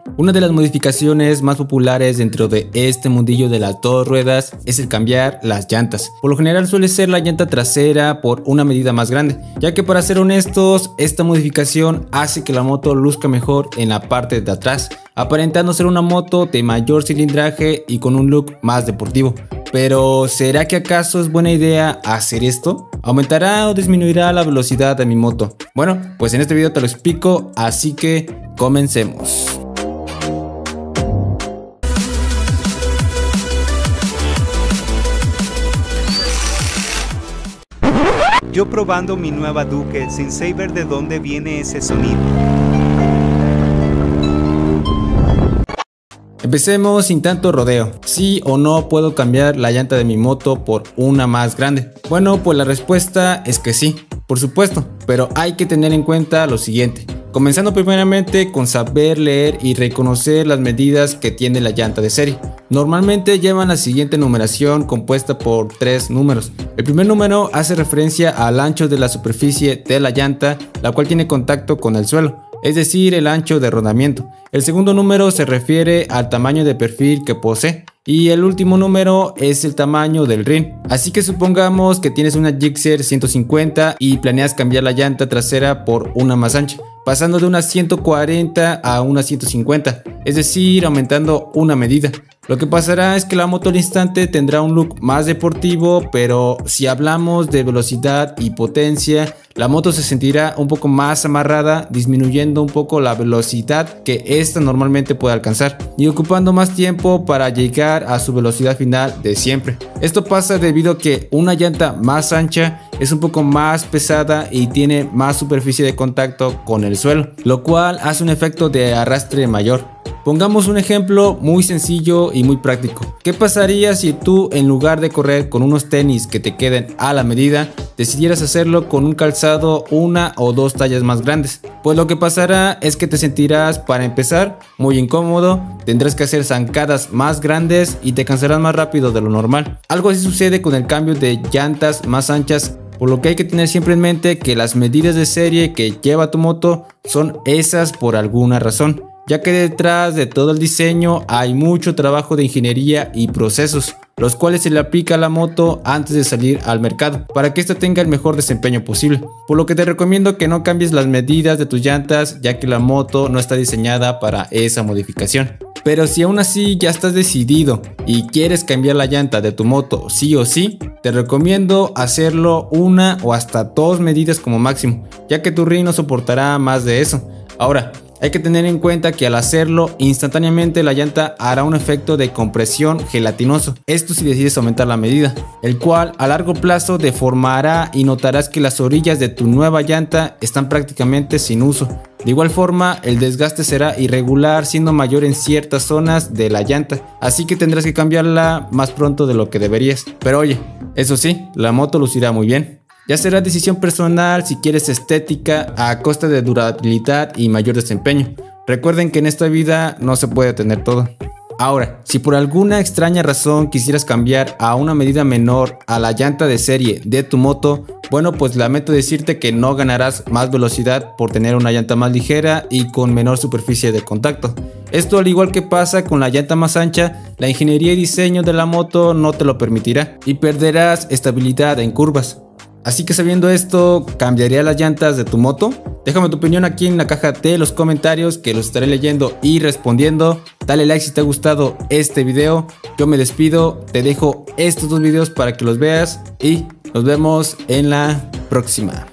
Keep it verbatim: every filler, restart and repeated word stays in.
Una de las modificaciones más populares dentro de este mundillo de las dos ruedas es el cambiar las llantas. Por lo general suele ser la llanta trasera por una medida más grande, ya que para ser honestos, esta modificación hace que la moto luzca mejor en la parte de atrás, aparentando ser una moto de mayor cilindraje y con un look más deportivo. Pero ¿será que acaso es buena idea hacer esto? ¿Aumentará o disminuirá la velocidad de mi moto? Bueno, pues en este video te lo explico, así que comencemos. Yo probando mi nueva Duke sin saber de dónde viene ese sonido. Empecemos sin tanto rodeo. ¿Sí o no puedo cambiar la llanta de mi moto por una más grande? Bueno, pues la respuesta es que sí, por supuesto, pero hay que tener en cuenta lo siguiente. Comenzando primeramente con saber leer y reconocer las medidas que tiene la llanta de serie. Normalmente llevan la siguiente numeración compuesta por tres números. El primer número hace referencia al ancho de la superficie de la llanta, la cual tiene contacto con el suelo, es decir, el ancho de rodamiento. El segundo número se refiere al tamaño de perfil que posee. Y el último número es el tamaño del rin. Así que supongamos que tienes una Gixxer ciento cincuenta y planeas cambiar la llanta trasera por una más ancha, pasando de una ciento cuarenta a una ciento cincuenta, es decir, aumentando una medida. Lo que pasará es que la moto al instante tendrá un look más deportivo, pero si hablamos de velocidad y potencia, la moto se sentirá un poco más amarrada, disminuyendo un poco la velocidad que esta normalmente puede alcanzar y ocupando más tiempo para llegar a su velocidad final de siempre. Esto pasa debido a que una llanta más ancha es un poco más pesada y tiene más superficie de contacto con el suelo, lo cual hace un efecto de arrastre mayor. Pongamos un ejemplo muy sencillo y muy práctico. ¿Qué pasaría si tú, en lugar de correr con unos tenis que te queden a la medida, decidieras hacerlo con un calzado una o dos tallas más grandes? Pues lo que pasará es que te sentirás, para empezar, muy incómodo, tendrás que hacer zancadas más grandes y te cansarás más rápido de lo normal. Algo así sucede con el cambio de llantas más anchas, por lo que hay que tener siempre en mente que las medidas de serie que lleva tu moto son esas por alguna razón, ya que detrás de todo el diseño hay mucho trabajo de ingeniería y procesos, los cuales se le aplica a la moto antes de salir al mercado, para que ésta tenga el mejor desempeño posible. Por lo que te recomiendo que no cambies las medidas de tus llantas, ya que la moto no está diseñada para esa modificación. Pero si aún así ya estás decidido y quieres cambiar la llanta de tu moto sí o sí, te recomiendo hacerlo una o hasta dos medidas como máximo, ya que tu rin no soportará más de eso. Ahora, hay que tener en cuenta que al hacerlo, instantáneamente la llanta hará un efecto de compresión gelatinoso. Esto si decides aumentar la medida, el cual a largo plazo deformará y notarás que las orillas de tu nueva llanta están prácticamente sin uso. De igual forma, el desgaste será irregular, siendo mayor en ciertas zonas de la llanta, así que tendrás que cambiarla más pronto de lo que deberías. Pero oye, eso sí, la moto lucirá muy bien. Ya será decisión personal si quieres estética a costa de durabilidad y mayor desempeño. Recuerden que en esta vida no se puede tener todo. Ahora, si por alguna extraña razón quisieras cambiar a una medida menor a la llanta de serie de tu moto, bueno, pues lamento decirte que no ganarás más velocidad por tener una llanta más ligera y con menor superficie de contacto. Esto, al igual que pasa con la llanta más ancha, la ingeniería y diseño de la moto no te lo permitirá y perderás estabilidad en curvas. Así que sabiendo esto, ¿cambiaría las llantas de tu moto? Déjame tu opinión aquí en la caja de los comentarios, que los estaré leyendo y respondiendo. Dale like si te ha gustado este video. Yo me despido, te dejo estos dos videos para que los veas y nos vemos en la próxima.